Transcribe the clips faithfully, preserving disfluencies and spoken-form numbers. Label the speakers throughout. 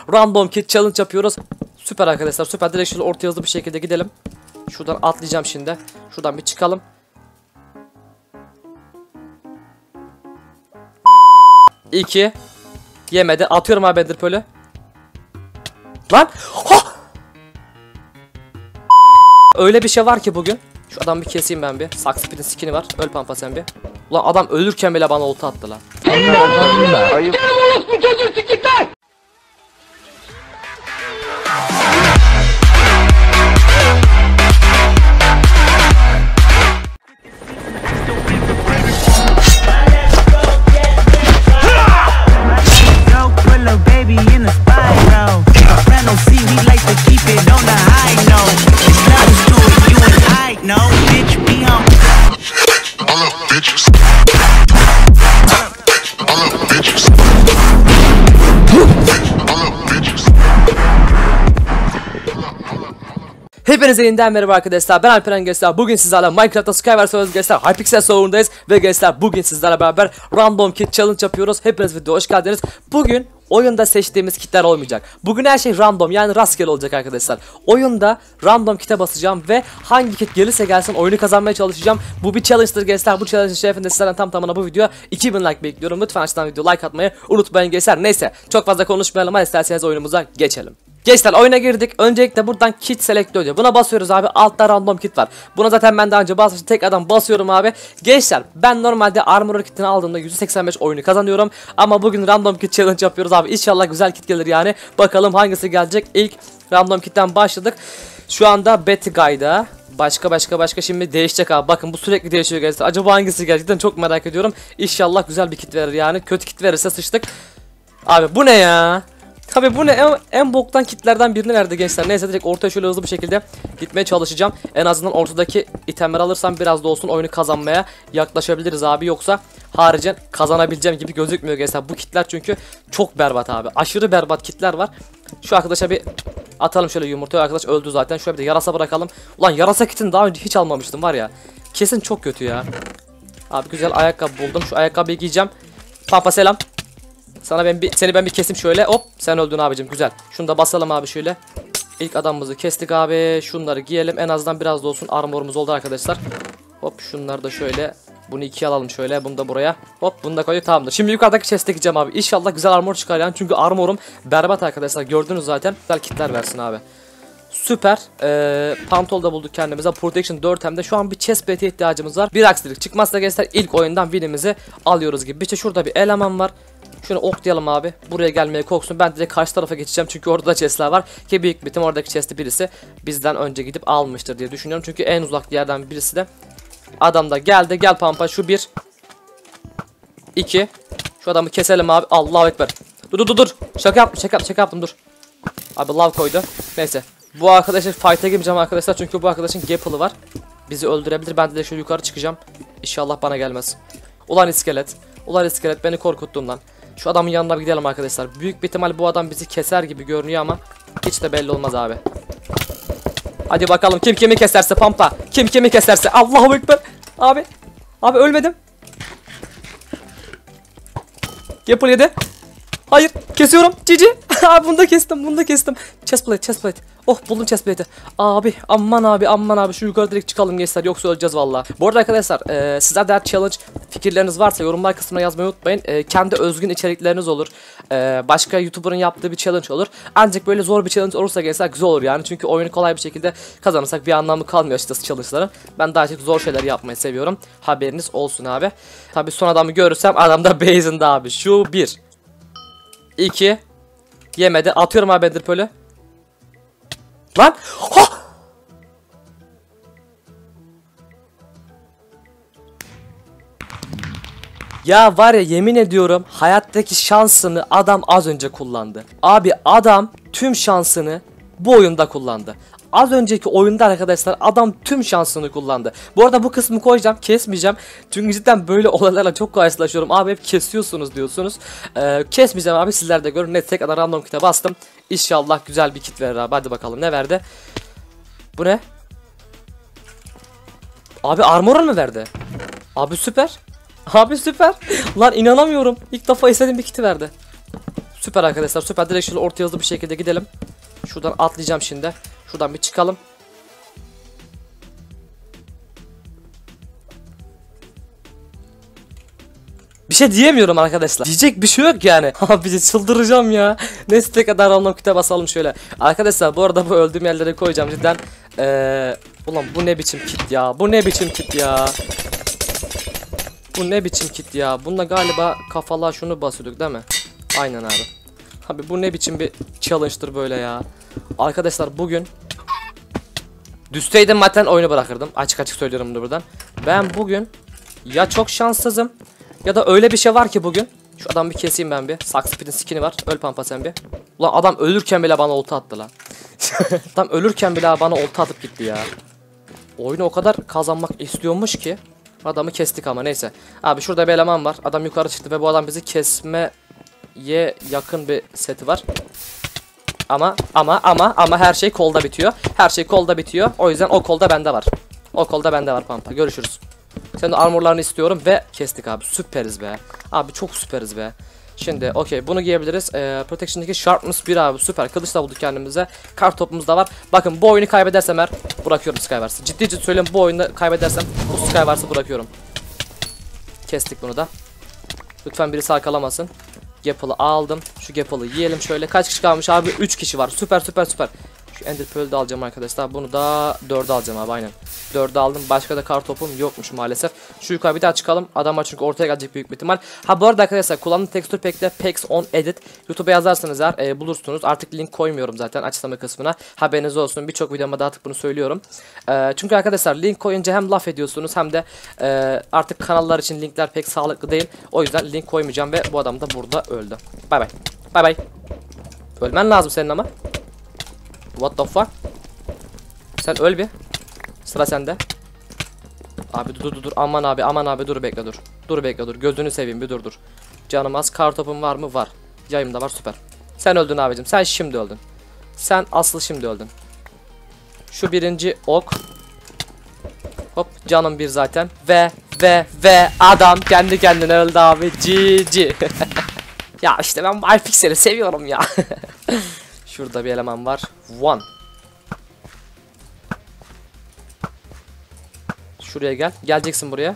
Speaker 1: random kit challenge yapıyoruz. Süper arkadaşlar, süper. Direkt şöyle orta hızlı bir şekilde gidelim. Şuradan atlayacağım şimdi. Şuradan bir çıkalım. İki. Yemedi. Atıyorum abi Ender Pearl'ü. Lan! Ha! Öyle bir şey var ki bugün. Şu adamı bir keseyim ben bir. Saksipidin skin'i var. Öl pampa sen bir. Ulan adam ölürken bile bana olta attı lan. Ayıp. Hepinize yeniden merhaba arkadaşlar, ben Alperen gençler. Bugün sizlerle Minecraft'ta Skyward Sword gençler Hypixel serverındayız ve gençler bugün sizlerle beraber Random Kit Challenge yapıyoruz. Hepiniz videoya hoş geldiniz. Bugün oyunda seçtiğimiz kitler olmayacak. Bugün her şey random, yani rastgele olacak arkadaşlar. Oyunda random kite basacağım ve hangi kit gelirse gelsin oyunu kazanmaya çalışacağım. Bu bir challenge'dır gençler. Bu challenge'ın şerefinde sizlerden tam tamına bu video iki bin like bekliyorum. Lütfen aşağıdan video like atmayı unutmayın gençler. Neyse, çok fazla konuşmayalım, hadi isterseniz oyunumuza geçelim. Gençler oyuna girdik. Öncelikle buradan kit select diyor. Buna basıyoruz abi. Altta random kit var. Buna zaten ben daha önce basmıştım. Tek adam basıyorum abi. Gençler ben normalde armor kitini aldığımda yüzde seksen beş oyunu kazanıyorum. Ama bugün random kit challenge yapıyoruz abi. İnşallah güzel kit gelir yani. Bakalım hangisi gelecek. İlk random kitten başladık. Şu anda Betty Guy'da. Başka başka başka şimdi değişecek abi. Bakın bu sürekli değişiyor gençler. Acaba hangisi gerçekten çok merak ediyorum. İnşallah güzel bir kit verir yani. Kötü kit verirse sıçtık. Abi bu ne ya? Tabi bu ne, en, en boktan kitlerden birini verdi gençler. Neyse direkt ortaya şöyle hızlı bir şekilde gitmeye çalışacağım. En azından ortadaki itemleri alırsam biraz da olsun oyunu kazanmaya yaklaşabiliriz abi. Yoksa haricen kazanabileceğim gibi gözükmüyor gençler. Bu kitler çünkü çok berbat abi. Aşırı berbat kitler var. Şu arkadaşa bir atalım şöyle yumurtayı. Arkadaş öldü zaten. Şöyle bir de yarasa bırakalım. Ulan yarasa kitini daha önce hiç almamıştım var ya. Kesin çok kötü ya. Abi güzel ayakkabı buldum. Şu ayakkabıyı giyeceğim. Pampa selam. Sana ben bir seni ben bir kesim şöyle. Hop, sen öldün abicim, güzel. Şunu da basalım abi şöyle. İlk adamımızı kestik abi. Şunları giyelim. En azından biraz da olsun armorumuz oldu arkadaşlar. Hop, şunları da şöyle. Bunu ikiye alalım şöyle. Bunu da buraya. Hop, bunu da koyduk, tamamdır. Şimdi yukarıdaki chest'e gideceğim abi. İnşallah güzel armor çıkar yani. Çünkü armorum berbat arkadaşlar. Gördünüz zaten. Güzel kitler versin abi. Süper. Ee, pantol da bulduk kendimize. Protection dört hem de şu an bir chest plate'e ihtiyacımız var. Bir aksilik çıkmazsa gençler ilk oyundan win'imizi alıyoruz gibi. Bir de şurada bir eleman var. Şunu oklayalım abi. Buraya gelmeye korksun. Ben direkt karşı tarafa geçeceğim. Çünkü orada da chestler var. Ki büyük bitim oradaki chest'i birisi bizden önce gidip almıştır diye düşünüyorum. Çünkü en uzak yerden birisi de adam da geldi. Gel pampa, şu bir. iki. Şu adamı keselim abi. Allahu ekber. Dur dur dur dur. Şaka yaptım şaka, şaka yaptım dur. Abi lav koydu. Neyse. Bu arkadaşın fight'a girmeyeceğim arkadaşlar. Çünkü bu arkadaşın gapple'ı var. Bizi öldürebilir. Ben de şöyle yukarı çıkacağım. İnşallah bana gelmez. Ulan iskelet. Ulan iskelet beni korkuttun lan. Şu adamın yanına bir gidelim arkadaşlar. Büyük bir ihtimal bu adam bizi keser gibi görünüyor ama hiç de belli olmaz abi. Hadi bakalım kim kimi keserse pampa. Kim kimi keserse. Allahu ekber. Abi. Abi ölmedim. Gapple yedi. Hayır, kesiyorum. Cici. Abi bunu da kestim, bunu da kestim. Chestplate, chestplate. Oh, buldum chestplate'i. Abi, aman abi, aman abi, şu yukarı direkt çıkalım gençler, yoksa öleceğiz valla. Bu arada arkadaşlar, e, sizler de challenge fikirleriniz varsa yorumlar kısmına yazmayı unutmayın. E, kendi özgün içerikleriniz olur. E, başka YouTuber'ın yaptığı bir challenge olur. Ancak böyle zor bir challenge olursa gençler güzel olur yani. Çünkü oyunu kolay bir şekilde kazanırsak bir anlamı kalmıyor açıkçası challenge'ların. Ben daha çok zor şeyler yapmayı seviyorum. Haberiniz olsun abi. Tabi son adamı görürsem adam da base'inde abi. Şu bir. iki. Yemedi. Atıyorum abi Ender Pearl'ü. Lan! Ha! Ya var ya, yemin ediyorum hayattaki şansını adam az önce kullandı. Abi adam tüm şansını bu oyunda kullandı. Az önceki oyunda arkadaşlar adam tüm şansını kullandı. Bu arada bu kısmı koyacağım, kesmeyeceğim. Çünkü cidden böyle olaylarla çok karşılaşıyorum. Abi hep kesiyorsunuz diyorsunuz. Ee, kesmeyeceğim abi, sizler de görün. Net tek kadar random kit'e bastım. İnşallah güzel bir kit verir abi. Hadi bakalım ne verdi? Bu ne? Abi armor mu verdi? Abi süper. Abi süper. Lan inanamıyorum. İlk defa istediğim bir kiti verdi. Süper arkadaşlar, süper. Direkt şöyle orta hızlı bir şekilde gidelim. Şuradan atlayacağım şimdi. Şuradan bir çıkalım. Bir şey diyemiyorum arkadaşlar. Diyecek bir şey yok yani. Abi çıldıracağım ya. Neyse tek kadar random kitap basalım şöyle. Arkadaşlar bu arada bu öldüğüm yerlere koyacağım cidden. Ee, ulan bu ne biçim kit ya. Bu ne biçim kit ya. Bu ne biçim kit ya. Bunda galiba kafalığa şunu basıyorduk değil mi? Aynen abi. Abi bu ne biçim bir challenge'dır böyle ya. Arkadaşlar bugün düşseydim zaten oyunu bırakırdım. Açık açık söylüyorum buradan. Ben bugün ya çok şanssızım ya da öyle bir şey var ki bugün. Şu adamı bir keseyim ben bir. Saksipidin skin'i var. Öl pampa sen bir. Ulan adam ölürken bile bana olta attı lan. Adam ölürken bile bana olta atıp gitti ya. Oyunu o kadar kazanmak istiyormuş ki. Adamı kestik ama neyse. Abi şurada bir eleman var. Adam yukarı çıktı ve bu adam bizi kesmeye yakın bir seti var. Ama ama ama ama her şey kolda bitiyor. Her şey kolda bitiyor. O yüzden o kolda bende var. O kolda bende var pampa. Görüşürüz. Senin de armorlarını istiyorum ve kestik abi. Süperiz be. Abi çok süperiz be. Şimdi okey bunu giyebiliriz. Ee, Protection'daki Sharpness bir abi süper. Kılıçla bulduk kendimize. Kar topumuz da var. Bakın bu oyunu kaybedersem eğer bırakıyorum Skywars'ı. Ciddi ciddi söyleyeyim bu oyunu kaybedersem bu Skywars'ı bırakıyorum. Kestik bunu da. Lütfen birisi arkalamasın. Gapple'ı aldım. Şu Gapple'ı yiyelim şöyle. Kaç kişi kalmış abi? üç kişi var. Süper süper süper. Şu Ender Pearl'ü de alacağım arkadaşlar. Bunu da dörde alacağım abi aynen. dörde aldım. Başka da kar topum yokmuş maalesef. Şu yukarı bir daha çıkalım. Adamlar çünkü ortaya gelecek büyük bir ihtimal. Ha bu arada arkadaşlar kullandığım tekstür pack'te Pex on Edit. YouTube'a yazarsanız eğer e, bulursunuz. Artık link koymuyorum zaten açıklama kısmına. Haberiniz olsun. Birçok videomda da artık bunu söylüyorum. E, çünkü arkadaşlar link koyunca hem laf ediyorsunuz hem de e, artık kanallar için linkler pek sağlıklı değil. O yüzden link koymayacağım ve bu adam da burada öldü. Bay bay. Bay bay. Ölmen lazım senin ama. What the fuck? Sen öl bir. Sıra sende. Abi dur dur dur. Aman abi aman abi dur bekle dur. Dur bekle dur. Gözünü seveyim bir dur dur. Canım az. Kar topum var mı? Var. Yayım da var süper. Sen öldün abicim. Sen şimdi öldün. Sen asıl şimdi öldün. Şu birinci ok. Hop canım bir zaten. Ve ve ve adam kendi kendine öldü abi. G G. Ya işte ben Hypixel'i seviyorum ya. Şurada bir eleman var. One. Şuraya gel. Geleceksin buraya.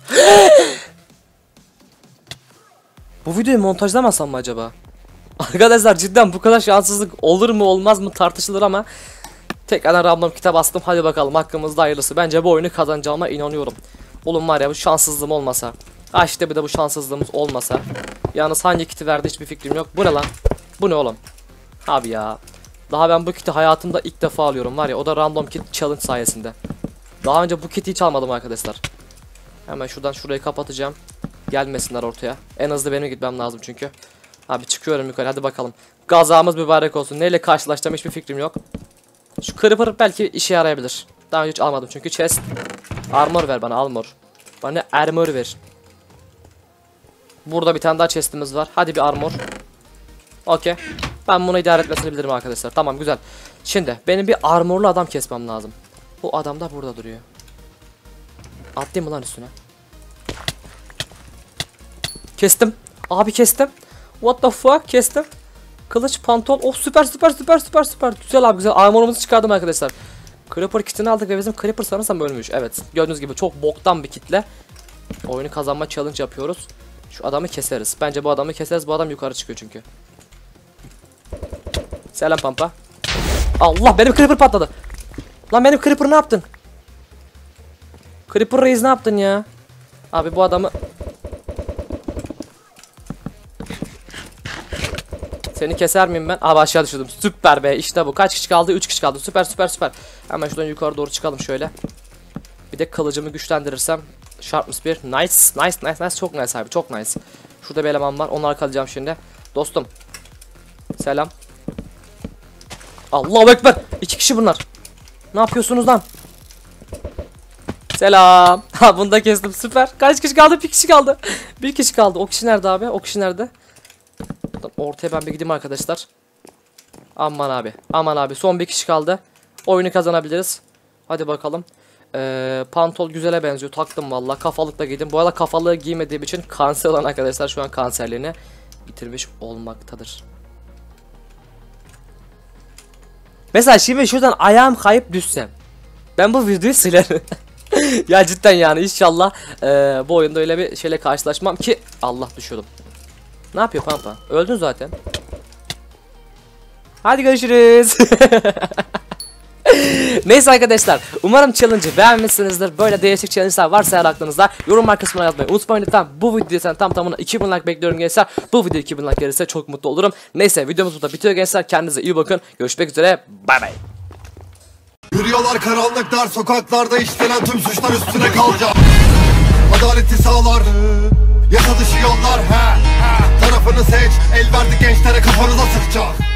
Speaker 1: Bu videoyu montajlamasam mı acaba? Arkadaşlar cidden bu kadar şanssızlık olur mu olmaz mı tartışılır ama tekrardan random kitap bastım. Hadi bakalım hakkımızda hayırlısı. Bence bu oyunu kazanacağıma inanıyorum. Oğlum var ya bu şanssızlığım olmasa. Ha işte bir de bu şanssızlığımız olmasa. Yalnız hangi kiti verdi hiçbir fikrim yok. Bu ne lan? Bu ne oğlum? Abi ya. Daha ben bu kiti hayatımda ilk defa alıyorum var ya o da random kit challenge sayesinde. Daha önce bu kiti hiç almadım arkadaşlar. Hemen şuradan şurayı kapatacağım. Gelmesinler ortaya. En hızlı benim gitmem lazım çünkü. Abi çıkıyorum yukarı hadi bakalım. Gazamız mübarek olsun. Neyle karşılaşacağım hiçbir fikrim yok. Şu Creeper belki işe yarayabilir. Daha önce hiç almadım çünkü chest. Armor ver bana armor. Bana armor ver. Burada bir tane daha chestimiz var. Hadi bir armor. Okey. Ben bunu idare etmesini bilirim arkadaşlar. Tamam güzel. Şimdi benim bir armorlu adam kesmem lazım. Bu adam da burada duruyor. Atlayayım mı lan üstüne? Kestim. Abi kestim. What the fuck kestim. Kılıç pantol. Oh süper süper süper süper süper. Güzel abi güzel. Armorumuzu çıkardım arkadaşlar. Creeper kitini aldık ve bizim Creeper sanırsam ölmüş. Evet. Gördüğünüz gibi çok boktan bir kitle. Oyunu kazanma challenge yapıyoruz. Şu adamı keseriz. Bence bu adamı keseriz. Bu adam yukarı çıkıyor çünkü. Selam pampa. Allah benim Creeper patladı. Lan benim Creeper ne yaptın? Creeper Reis ne yaptın ya? Abi bu adamı seni keser miyim ben? Abi aşağı düşürdüm. Süper be işte bu. Kaç kişi kaldı? üç kişi kaldı. Süper süper süper. Hemen şuradan yukarı doğru çıkalım şöyle. Bir de kılıcımı güçlendirirsem. Sharpness bir. Nice. Nice nice nice. Çok nice abi. Çok nice. Şurada bir eleman var. Onu arkalayacağım şimdi. Dostum. Selam. Allahu Ekber. İki kişi bunlar. Ne yapıyorsunuz lan? Selam. Ha bunu da kestim süper. Kaç kişi kaldı? Bir kişi kaldı. Bir kişi kaldı. O kişi nerede abi? O kişi nerede? Ortaya ben bir gideyim arkadaşlar. Aman abi. Aman abi. Son bir kişi kaldı. Oyunu kazanabiliriz. Hadi bakalım. Ee, pantol güzele benziyor. Taktım valla. Kafalıkla giydim. Bu arada kafalığı giymediğim için kanser olan arkadaşlar şu an kanserliğini bitirmiş olmaktadır. Mesela şimdi şuradan ayağım kayıp düşsem ben bu videoyu silerim. Ya cidden yani inşallah e, bu oyunda öyle bir şeyle karşılaşmam ki. Allah düşüyordum. Ne yapıyor Pampa? Öldün zaten. Hadi görüşürüz. Neyse arkadaşlar, umarım challenge'ı beğenmişsinizdir. Böyle değişik challenge'lar varsa eğer aklınızda yorumlar kısmına yazmayı unutmayın lütfen. Bu videoyu tam tamına iki bin like bekliyorum gençler. Bu video iki bin like gelirse çok mutlu olurum. Neyse, videomuz burada bitiyor gençler. Kendinize iyi bakın. Görüşmek üzere. Bay bay.
Speaker 2: Yürüyorlar karanlık dar sokaklarda, işlenen tüm suçlar üstüne kalacak. Adaleti sağlar, yasa dışı yollar, he, he. Tarafını seç, el verdi gençlere kafanıza sıkacak.